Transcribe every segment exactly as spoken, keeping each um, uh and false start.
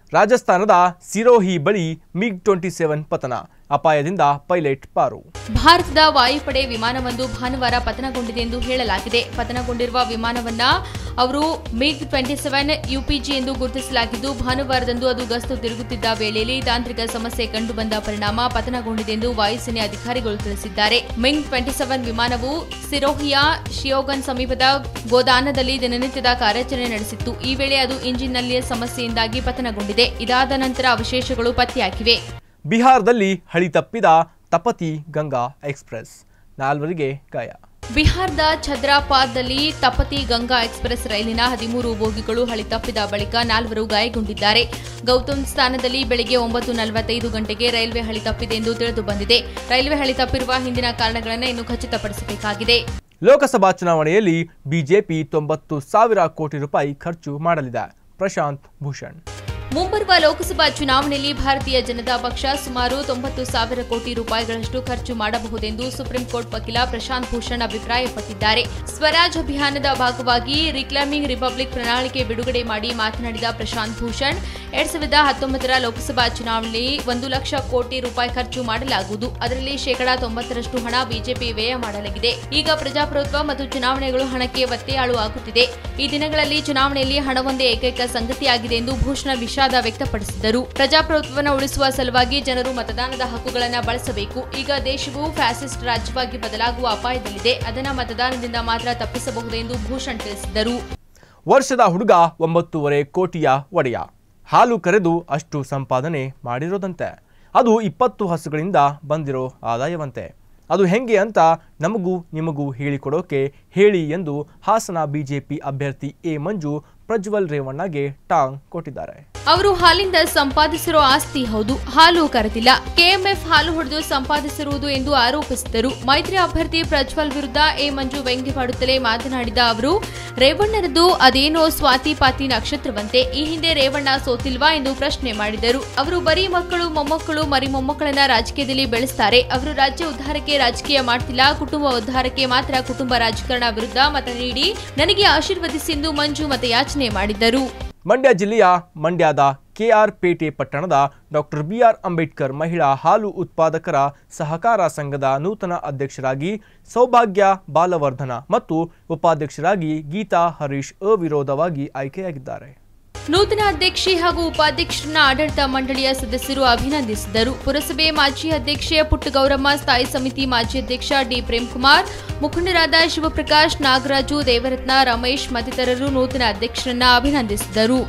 ರಾಜಸ್ಥಾನದ ಸಿರೋಹಿ ಬಳಿ MiG twenty seven ಪತನ, ಅಪಾಯದಿಂದ ಪೈಲಟ್ ಪಾರು. ಭಾರತದ ವಾಯುಪಡೆ ವಿಮಾನವೊಂದು ಭಾನುವಾರ ಪತನಗೊಂಡಿದೆ ಎಂದು ಹೇಳಲಾಗಿದೆ. ಪತನಗೊಂಡಿರುವ ವಿಮಾನವನ್ನ ಅವರು ಮಿಗ್ ಟ್ವೆಂಟಿ ಸೆವೆನ್ ಯುಪಿಜಿ ಎಂದು ಗುರುತಿಸಲಾಗಿದ್ದು, ಭಾನುವಾರದಂದು ಅದು ಗಸ್ತು ತಿರುಗುತ್ತಿದ್ದ ವೇಳೆಯಲ್ಲಿ ತಾಂತ್ರಿಕ ಸಮಸ್ಯೆ ಕಂಡುಬಂದ ಪರಿಣಾಮ ಪತನಗೊಂಡಿದೆ ಎಂದು ವಾಯುಸೇನೆ ಅಧಿಕಾರಿಗಳು ತಿಳಿಸಿದ್ದಾರೆ. ಮಿಗ್ ಟ್ವೆಂಟಿ ಸೆವೆನ್ ವಿಮಾನವು ಸಿರೋಹಿಯ ಶಿಯೋಗನ್ ಸಮೀಪದ ಗೋದಾನದಲ್ಲಿ ದಿನನಿತ್ಯದ ಕಾರ್ಯಾಚರಣೆ ನಡೆಸಿತ್ತು. ಈ ವೇಳೆ ಅದು ಇಂಜಿನ್ನಲ್ಲಿಯ ಸಮಸ್ಯೆಯಿಂದಾಗಿ ಪತನಗೊಂಡಿದೆ. ಇದಾದ ನಂತರ ಅವಶೇಷಗಳು ಪತ್ತೆಯಾಗಿವೆ. ಬಿಹಾರದಲ್ಲಿ ಹಳಿ ತಪ್ಪಿದ ತಪತಿ ಗಂಗಾ ಎಕ್ಸ್‌ಪ್ರೆಸ್, ನಾಲ್ವರಿಗೆ ಗಾಯ. ಬಿಹಾರದ ಛದ್ರಾಪಾದಲ್ಲಿ ತಪತಿ ಗಂಗಾ ಎಕ್ಸ್‌ಪ್ರೆಸ್ ರೈಲಿನ ಹದಿಮೂರು ಬೋಗಿಗಳು ಹಳಿ ತಪ್ಪಿದ ಬಳಿಕ ನಾಲ್ವರು ಗಾಯಗೊಂಡಿದ್ದಾರೆ. ಗೌತಮ್ ಸ್ಥಾನದಲ್ಲಿ ಬೆಳಗ್ಗೆ ಒಂಬತ್ತು ನಲವತ್ತೈದು ಗಂಟೆಗೆ ರೈಲ್ವೆ ಹಳಿ ತಪ್ಪಿದೆ ಎಂದು ತಿಳಿದು ಬಂದಿದೆ. ರೈಲ್ವೆ ಹಳಿ ತಪ್ಪಿರುವ ಹಿಂದಿನ ಕಾರಣಗಳನ್ನು ಇನ್ನೂ ಖಚಿತಪಡಿಸಬೇಕಾಗಿದೆ. ಲೋಕಸಭಾ ಚುನಾವಣೆಯಲ್ಲಿ ಬಿಜೆಪಿ ತೊಂಬತ್ತು ಸಾವಿರ ಕೋಟಿ ರೂಪಾಯಿ ಖರ್ಚು ಮಾಡಲಿದೆ. ಪ್ರಶಾಂತ್ ಭೂಷಣ್. ಮುಂಬರುವ ಲೋಕಸಭಾ ಚುನಾವಣೆಯಲ್ಲಿ ಭಾರತೀಯ ಜನತಾ ಪಕ್ಷ ಸುಮಾರು ತೊಂಬತ್ತು ಸಾವಿರ ಕೋಟಿ ರೂಪಾಯಿಗಳಷ್ಟು ಖರ್ಚು ಮಾಡಬಹುದೆಂದು ಸುಪ್ರೀಂ ಕೋರ್ಟ್ ವಕೀಲ ಪ್ರಶಾಂತ್ ಭೂಷಣ್ ಅಭಿಪ್ರಾಯಪಟ್ಟಿದ್ದಾರೆ. ಸ್ವರಾಜ್ ಅಭಿಯಾನದ ಭಾಗವಾಗಿ ರಿಕ್ಲೈಮಿಂಗ್ ರಿಪಬ್ಲಿಕ್ ಪ್ರಣಾಳಿಕೆ ಬಿಡುಗಡೆ ಮಾಡಿ ಮಾತನಾಡಿದ ಪ್ರಶಾಂತ್ ಭೂಷಣ್, ಎರಡ್ ಸಾವಿರದ ಹತ್ತೊಂಬತ್ತರ ಲೋಕಸಭಾ ಚುನಾವಣೆಯಲ್ಲಿ ಒಂದು ಲಕ್ಷ ಕೋಟಿ ರೂಪಾಯಿ ಖರ್ಚು ಮಾಡಲಾಗುವುದು. ಅದರಲ್ಲಿ ಶೇಕಡಾ ತೊಂಬತ್ತರಷ್ಟು ಹಣ ಬಿಜೆಪಿ ವ್ಯಯ ಮಾಡಲಾಗಿದೆ. ಈಗ ಪ್ರಜಾಪ್ರಭುತ್ವ ಮತ್ತು ಚುನಾವಣೆಗಳು ಹಣಕ್ಕೆ ಒತ್ತೆಯಾಳು ಆಗುತ್ತಿದೆ. ಈ ದಿನಗಳಲ್ಲಿ ಚುನಾವಣೆಯಲ್ಲಿ ಹಣವೊಂದೇ ಏಕೈಕ ಸಂಗತಿಯಾಗಿದೆ ಎಂದು ಭೂಷಣ್ ವಿಷಾದ ವ್ಯಕ್ತಪಡಿಸಿದರು. ಪ್ರಜಾಪ್ರಭುತ್ವವನ್ನು ಉಳಿಸುವ ಸಲುವಾಗಿ ಜನರು ಮತದಾನದ ಹಕ್ಕುಗಳನ್ನು ಬಳಸಬೇಕು. ಈಗ ದೇಶವು ಫ್ಯಾಸಿಸ್ಟ್ ರಾಜ್ಯವಾಗಿ ಬದಲಾಗುವ ಅಪಾಯದಲ್ಲಿದೆ. ಅದನ್ನು ಮತದಾನದಿಂದ ಮಾತ್ರ ತಪ್ಪಿಸಬಹುದು ಎಂದು ಭೂಷಣ್ ತಿಳಿಸಿದರು. ವರ್ಷದ ಹುಡುಗ ಒಂಬತ್ತೂವರೆ ಕೋಟಿಯ ಒಡೆಯ, ಹಾಲು ಕರೆದು ಅಷ್ಟು ಸಂಪಾದನೆ ಮಾಡಿರೋದಂತೆ. ಅದು ಇಪ್ಪತ್ತು ಹಸುಗಳಿಂದ ಬಂದಿರೋ ಆದಾಯವಂತೆ. ಅದು ಹೆಂಗೆ ಅಂತ ನಮಗೂ ನಿಮಗೂ ಹೇಳಿಕೊಡೋಕೆ ಹೇಳಿ ಎಂದು ಹಾಸನ ಬಿಜೆಪಿ ಅಭ್ಯರ್ಥಿ ಎ ಮಂಜು ಪ್ರಜ್ವಲ್ ರೇವಣ್ಣಗೆ ಟಾಂಗ್ ಕೊಟ್ಟಿದ್ದಾರೆ. ಅವರು ಹಾಲಿಂದ ಸಂಪಾದಿಸಿರೋ ಆಸ್ತಿ ಹೌದು, ಹಾಲು ಕರೆದಿಲ್ಲ. ಕೆಎಂಎಫ್ ಹಾಲು ಹೊಡೆದು ಸಂಪಾದಿಸಿರುವುದು ಎಂದು ಆರೋಪಿಸಿದರು. ಮೈತ್ರಿ ಅಭ್ಯರ್ಥಿ ಪ್ರಜ್ವಲ್ ವಿರುದ್ಧ ಎ ಮಂಜು ವ್ಯಂಗ್ಯವಾಡುತ್ತಲೇ ಮಾತನಾಡಿದ ಅವರು, ರೇವಣ್ಣರದು ಅದೇನೋ ಸ್ವಾತಿ ಪಾತಿ ನಕ್ಷತ್ರವಂತೆ. ಈ ಹಿಂದೆ ರೇವಣ್ಣ ಸೋತಿಲ್ವಾ ಎಂದು ಪ್ರಶ್ನೆ ಮಾಡಿದರು. ಅವರು ಬರೀ ಮಕ್ಕಳು ಮೊಮ್ಮಕ್ಕಳು ಮರಿ ಮೊಮ್ಮಕ್ಕಳನ್ನ ರಾಜಕೀಯದಲ್ಲಿ ಬೆಳೆಸ್ತಾರೆ. ಅವರು ರಾಜ್ಯ ಉದ್ಧಾರಕ್ಕೆ ರಾಜಕೀಯ ಮಾಡ್ತಿಲ್ಲ, ಕುಟುಂಬ ಉದ್ಧಾರಕ್ಕೆ ಮಾತ್ರ ಕುಟುಂಬ ರಾಜಕಾರಣ ವಿರುದ್ಧ ಮತ ನೀಡಿ ನನಗೆ ಆಶೀರ್ವದಿಸಿ ಎಂದು ಮಂಜು ಮತಯಾಚನೆ ಮಾಡಿದ್ದರು. ಮಂಡ್ಯ ಜಿಲ್ಲೆಯ ಮಂಡ್ಯದ ಕೆಆರ್ ಪೇಟೆ ಪಟ್ಟಣದ ಡಾಕ್ಟರ್ ಬಿಆರ್ ಅಂಬೇಡ್ಕರ್ ಮಹಿಳಾ ಹಾಲು ಉತ್ಪಾದಕರ ಸಹಕಾರ ಸಂಘದ ನೂತನ ಅಧ್ಯಕ್ಷರಾಗಿ ಸೌಭಾಗ್ಯ ಬಾಲವರ್ಧನ ಮತ್ತು ಉಪಾಧ್ಯಕ್ಷರಾಗಿ ಗೀತಾ ಹರೀಶ್ ಅವಿರೋಧವಾಗಿ ಆಯ್ಕೆಯಾಗಿದ್ದಾರೆ. ನೂತನ ಅಧ್ಯಕ್ಷೆ ಹಾಗೂ ಉಪಾಧ್ಯಕ್ಷರನ್ನ ಆಡಳಿತ ಮಂಡಳಿಯ ಸದಸ್ಯರು ಅಭಿನಂದಿಸಿದರು. ಪುರಸಭೆ ಮಾಜಿ ಅಧ್ಯಕ್ಷೆ ಪುಟ್ಟಗೌರಮ್ಮ, ಸ್ಥಾಯಿ ಸಮಿತಿ ಮಾಜಿ ಅಧ್ಯಕ್ಷ ಡಿ ಪ್ರೇಮ್ಕುಮಾರ್, ಮುಖಂಡರಾದ ಶಿವಪ್ರಕಾಶ್, ನಾಗರಾಜು, ದೇವರತ್ನ, ರಮೇಶ್ ಮತ್ತಿತರರು ನೂತನ ಅಧ್ಯಕ್ಷರನ್ನ ಅಭಿನಂದಿಸಿದರು.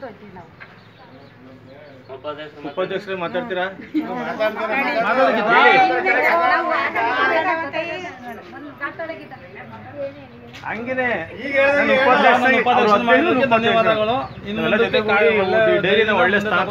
ಹಂಗೇನೆ ಧನ್ಯವಾದಗಳು. ಒಳ್ಳೆ ಸ್ಥಾನ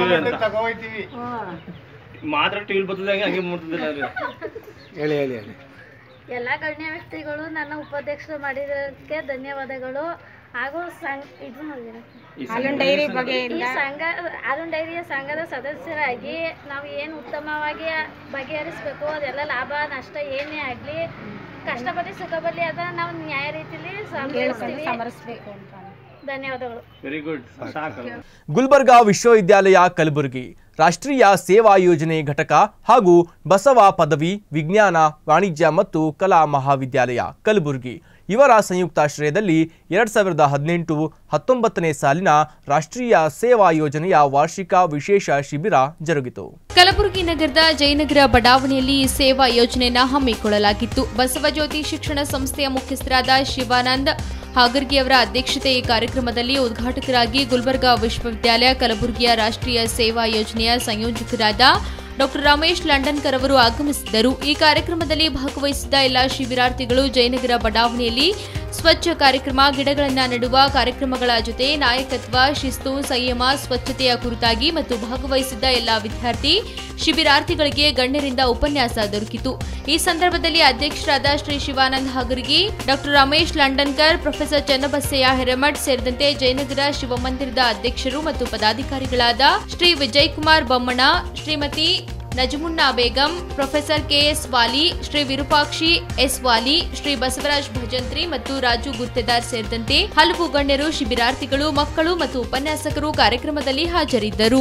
ಮಾತ್ರ ಟಿವಿ ಬದಲಾಗಿ ಹಂಗೆ ಮಾಡ್ತಿದ್ದಿಲ್ಲ. ಹೇಳಿ ಹೇಳಿ ಹೇಳಿ ಎಲ್ಲ ಗಣ್ಯ ವ್ಯಕ್ತಿಗಳು ನನ್ನ ಉಪಾಧ್ಯಕ್ಷರು ಮಾಡಿರೋದಕ್ಕೆ ಧನ್ಯವಾದಗಳು. ಹಾಗೂ ಸಂಘ ಇದು ಹಾಲುನ್ ಡೈರಿ ಬಗ್ಗೆ ಈ ಸಂಘ ಹಾಲುನ್ ಡೈರಿಯ ಸಂಘದ ಸದಸ್ಯರಾಗಿ ನಾವು ಏನು ಉತ್ತಮವಾಗಿ ಬಗೆಹರಿಸಬೇಕು, ಅದೆಲ್ಲ ಲಾಭ ನಷ್ಟ ಏನೇ ಆಗಲಿ, ಕಷ್ಟಪಟ್ಟು ಸುಖ ಬರಲಿ, ಅದನ್ನ ನಾವು ನ್ಯಾಯ ರೀತಿಯಲ್ಲಿ ಸಮರಿಸಬೇಕು ಅಂತ. ಧನ್ಯವಾದಗಳು. Very good. ಗುಲ್ಬರ್ಗಾ ವಿಶ್ವವಿದ್ಯಾಲಯ ಕಲಬುರಗಿ ರಾಷ್ಟ್ರೀಯ ಸೇವಾ ಯೋಜನೆ ಘಟಕ ಹಾಗೂ ಬಸವ ಪದವಿ ವಿಜ್ಞಾನ ವಾಣಿಜ್ಯ ಮತ್ತು ಕಲಾ ಮಹಾವಿದ್ಯಾಲಯ ಕಲಬುರಗಿ ಇವರ ಸಂಯುಕ್ತಾಶ್ರಯದಲ್ಲಿ ಎರಡ್ ಸಾವಿರದ ಹದಿನೆಂಟು ಹತ್ತೊಂಬತ್ತನೇ ಸಾಲಿನ ರಾಷ್ಟ್ರೀಯ ಸೇವಾ ಯೋಜನೆಯ ವಾರ್ಷಿಕ ವಿಶೇಷ ಶಿಬಿರ ಜರುಗಿತು. ಕಲಬುರಗಿ ನಗರದ ಜಯನಗರ ಬಡಾವಣೆಯಲ್ಲಿ ಈ ಸೇವಾ ಯೋಜನೆಯನ್ನು ಹಮ್ಮಿಕೊಳ್ಳಲಾಗಿತ್ತು. ಬಸವಜ್ಯೋತಿ ಶಿಕ್ಷಣ ಸಂಸ್ಥೆಯ ಮುಖ್ಯಸ್ಥರಾದ ಶಿವಾನಂದ್ ಹಾಗರ್ಗಿಯವರ ಅಧ್ಯಕ್ಷತೆ ಈ ಕಾರ್ಯಕ್ರಮದಲ್ಲಿ ಉದ್ಘಾಟಕರಾಗಿ ಗುಲ್ಬರ್ಗಾ ವಿಶ್ವವಿದ್ಯಾಲಯ ಕಲಬುರಗಿಯ ರಾಷ್ಟ್ರೀಯ ಸೇವಾ ಯೋಜನೆಯ ಸಂಯೋಜಕರಾದ ಡಾಕ್ಟರ್ ರಮೇಶ್ ಲಂಡನ್ಕರ್ ಅವರು ಆಗಮಿಸಿದ್ದರು. ಈ ಕಾರ್ಯಕ್ರಮದಲ್ಲಿ ಭಾಗವಹಿಸಿದ್ದ ಎಲ್ಲ ಶಿಬಿರಾರ್ಥಿಗಳು ಜಯನಗರ ಬಡಾವಣೆಯಲ್ಲಿ ಸ್ವಚ್ಛ ಕಾರ್ಯಕ್ರಮ, ಗಿಡಗಳನ್ನು ನೆಡುವ ಕಾರ್ಯಕ್ರಮಗಳ ಜೊತೆ ನಾಯಕತ್ವ, ಶಿಸ್ತು, ಸಂಯಮ, ಸ್ವಚ್ಛತೆಯ ಕುರಿತಾಗಿ ಮತ್ತು ಭಾಗವಹಿಸಿದ್ದ ಎಲ್ಲ ವಿದ್ಯಾರ್ಥಿ ಶಿಬಿರಾರ್ಥಿಗಳಿಗೆ ಗಣ್ಯರಿಂದ ಉಪನ್ಯಾಸ ದೊರಕಿತು. ಈ ಸಂದರ್ಭದಲ್ಲಿ ಅಧ್ಯಕ್ಷರಾದ ಶ್ರೀ ಶಿವಾನಂದ್ ಹಾಗರ್ಗಿ, ಡಾಕ್ಟರ್ ರಮೇಶ್ ಲಂಡನ್ಕರ್, ಪ್ರೊಫೆಸರ್ ಚನ್ನಬಸಯ್ಯ ಹಿರೇಮಠ್ ಸೇರಿದಂತೆ ಜಯನಗರ ಶಿವಮಂದಿರದ ಅಧ್ಯಕ್ಷರು ಮತ್ತು ಪದಾಧಿಕಾರಿಗಳಾದ Shri Vijaykumar Bommana, Shrimati Najamunna Begum, professor KS Wali, Shri Virupakshi S Wali, Shri Basavaraj Bhajantri ಮತ್ತು ರಾಜು ಗುತ್ತೇದಾರ್ ಸೇರಿದಂತೆ ಹಲವು ಗಣ್ಯರು, ಶಿಬಿರಾರ್ಥಿಗಳು, ಮಕ್ಕಳು ಮತ್ತು ಉಪನ್ಯಾಸಕರು ಕಾರ್ಯಕ್ರಮದಲ್ಲಿ ಹಾಜರಿದ್ದರು.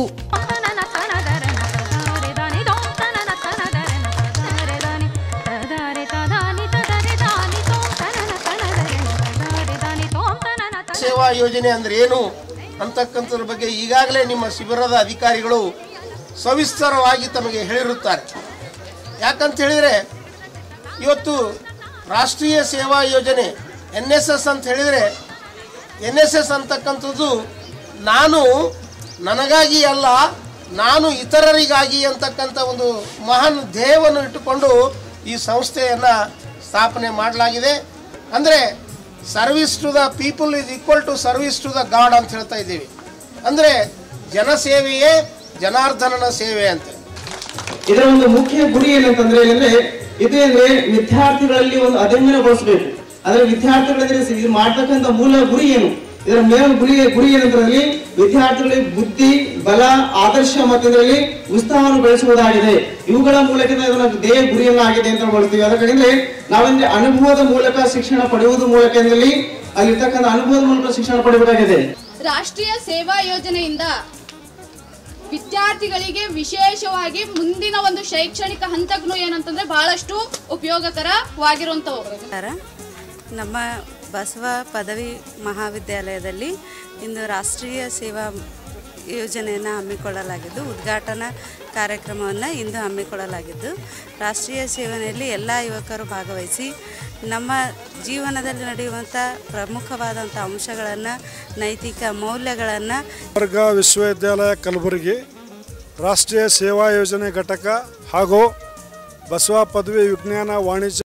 ಸೇವಾ ಯೋಜನೆ ಅಂದ್ರೆ ಏನು ಅಂತಕ್ಕಂಥದ್ರ ಬಗ್ಗೆ ಈಗಾಗಲೇ ನಿಮ್ಮ ಶಿಬಿರದ ಅಧಿಕಾರಿಗಳು ಸವಿಸ್ತರವಾಗಿ ತಮಗೆ ಹೇಳಿರುತ್ತಾರೆ. ಯಾಕಂತ ಹೇಳಿದರೆ ಇವತ್ತು ರಾಷ್ಟ್ರೀಯ ಸೇವಾ ಯೋಜನೆ ಎನ್ ಎಸ್ ಎಸ್ ಅಂತ ಹೇಳಿದರೆ ಎನ್ ಎಸ್ ಎಸ್ ಅಂತಕ್ಕಂಥದ್ದು ನಾನು ನನಗಾಗಿ ಅಲ್ಲ, ನಾನು ಇತರರಿಗಾಗಿ ಅಂತಕ್ಕಂಥ ಒಂದು ಮಹಾನ್ ಧ್ಯೇಯವನ್ನು ಇಟ್ಟುಕೊಂಡು ಈ ಸಂಸ್ಥೆಯನ್ನು ಸ್ಥಾಪನೆ ಮಾಡಲಾಗಿದೆ. ಅಂದರೆ service to the people is equal to service to the god ಅಂತ ಹೇಳ್ತಾ ಇದ್ದೀವಿ. ಅಂದರೆ ಜನಸೇವೆಯೇ ಜನಾರ್ದನನ ಸೇವೆ ಅಂತ. ಇದರ ಒಂದು ಮುಖ್ಯ ಗುರಿ ಏನಂತಂದ್ರೆ ಏನಂದ್ರೆ ಇದು ಅಂದ್ರೆ ವಿದ್ಯಾರ್ಥಿಗಳಲ್ಲಿ ಒಂದು ಅದಮ್ಯಗೊಳಿಸಬೇಕು. ಅಂದ್ರೆ ವಿದ್ಯಾರ್ಥಿಗಳಲ್ಲಿ ಇದು ಮಾಡ್ತಕ್ಕಂಥ ಮೂಲ ಗುರಿ ಏನು, ಇದರ ಮೇಲ ಗುರಿ ಗುರಿ ಏನಂತಂದ್ರೆ ವಿದ್ಯಾರ್ಥಿಗಳಿಗೆ ಬುದ್ಧಿ, ಬಲ, ಆದರ್ಶ ಮತ್ತು ಇದರಲ್ಲಿ ಉತ್ಸಾಹವನ್ನು ಬೆಳೆಸುವುದಾಗಿದೆ. ಇವುಗಳ ಮೂಲಕ ಇದನ್ನ ದೇಹ ಗುರಿಯನ್ನಾಗಿದೆ ಅಂತ ಹೇಳ್ತೀವಿ. ಅದಕ್ಕೆ ನಾವಂದ್ರೆ ಅನುಭವದ ಮೂಲಕ ಶಿಕ್ಷಣ ಪಡೆಯುವುದರ ಮೂಲಕ ಅಲ್ಲಿ ಅಲ್ಲಿರ್ತಕ್ಕಂಥ ಅನುಭವದ ಮೂಲಕ ಶಿಕ್ಷಣ ಪಡೆಯಬೇಕಾಗಿದೆ. ರಾಷ್ಟ್ರೀಯ ಸೇವಾ ಯೋಜನೆಯಿಂದ ವಿದ್ಯಾರ್ಥಿಗಳಿಗೆ ವಿಶೇಷವಾಗಿ ಮುಂದಿನ ಒಂದು ಶೈಕ್ಷಣಿಕ ಹಂತಕ್ಕೂ ಏನಂತಂದ್ರೆ ಬಹಳಷ್ಟು ಉಪಯೋಗಕರವಾಗಿರುವಂಥವು. ನಮ್ಮ ಬಸವ ಪದವಿ ಮಹಾವಿದ್ಯಾಲಯದಲ್ಲಿ ಇಂದು ರಾಷ್ಟ್ರೀಯ ಸೇವಾ ಯೋಜನೆಯನ್ನು ಹಮ್ಮಿಕೊಳ್ಳಲಾಗಿದ್ದು ಉದ್ಘಾಟನಾ ಕಾರ್ಯಕ್ರಮವನ್ನು ಇಂದು ಹಮ್ಮಿಕೊಳ್ಳಲಾಗಿದ್ದು ರಾಷ್ಟ್ರೀಯ ಸೇವೆಯಲ್ಲಿ ಎಲ್ಲ ಯುವಕರು ಭಾಗವಹಿಸಿ ನಮ್ಮ ಜೀವನದಲ್ಲಿ ನಡೆಯುವಂಥ ಪ್ರಮುಖವಾದಂಥ ಅಂಶಗಳನ್ನು, ನೈತಿಕ ಮೌಲ್ಯಗಳನ್ನು ಗುಲ್ಬರ್ಗ ವಿಶ್ವವಿದ್ಯಾಲಯ ಕಲಬುರಗಿ ರಾಷ್ಟ್ರೀಯ ಸೇವಾ ಯೋಜನೆ ಘಟಕ ಹಾಗೂ ಬಸವ ಪದವಿ ವಿಜ್ಞಾನ ವಾಣಿಜ್ಯ